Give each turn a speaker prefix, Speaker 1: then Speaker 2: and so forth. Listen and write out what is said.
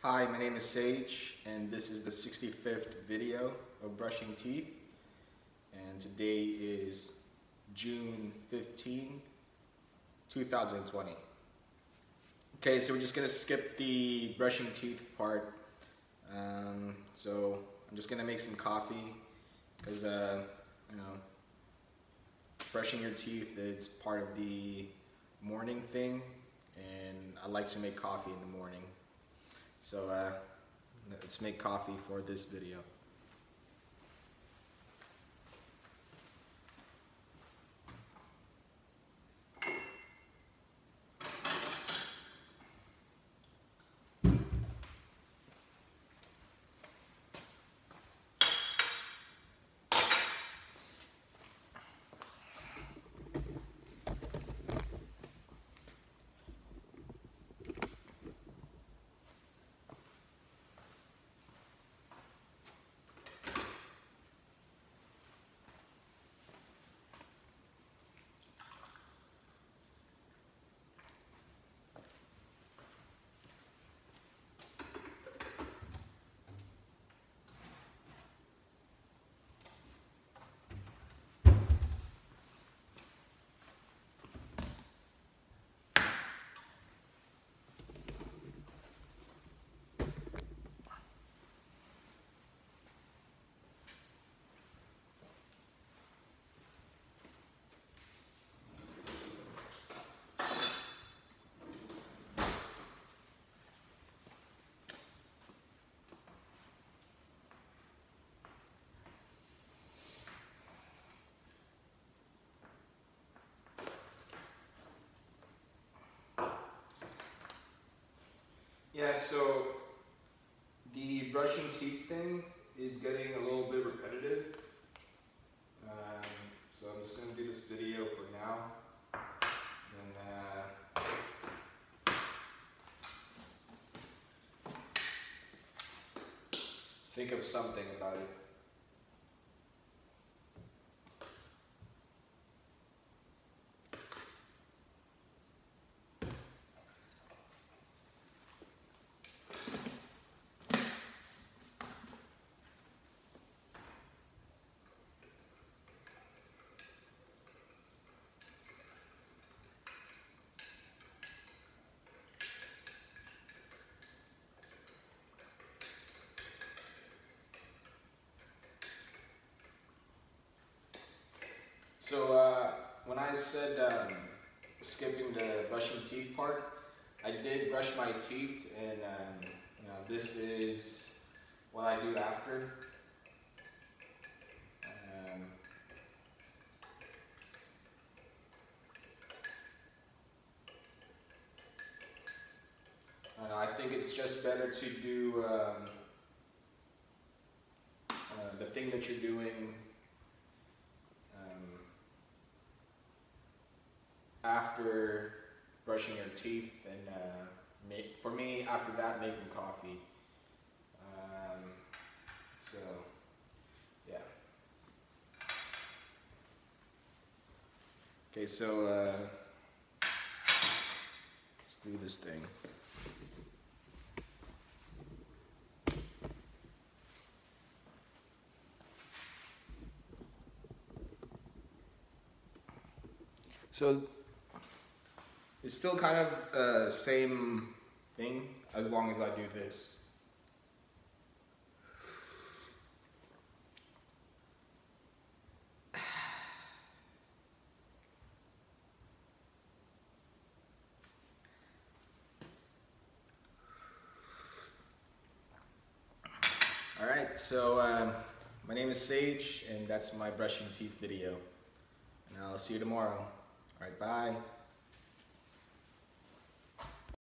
Speaker 1: Hi, my name is Sage, and this is the 65th video of brushing teeth. And today is June 15, 2020. Okay, so we're just gonna skip the brushing teeth part. So I'm just gonna make some coffee because brushing your teeth is part of the morning thing, and I like to make coffee in the morning. So let's make coffee for this video. Yeah, so the brushing teeth thing is getting a little bit repetitive. So I'm just going to do this video for now. And think of something about it. So when I said skipping the brushing teeth part, I did brush my teeth, and this is what I do after. I think it's just better to do the thing that you're doing after brushing your teeth, and for me, after that, making coffee. So, yeah. Okay, so let's do this thing. So it's still kind of same thing as long as I do this. Alright, so my name is Sage, and that's my brushing teeth video. And I'll see you tomorrow. Alright, bye.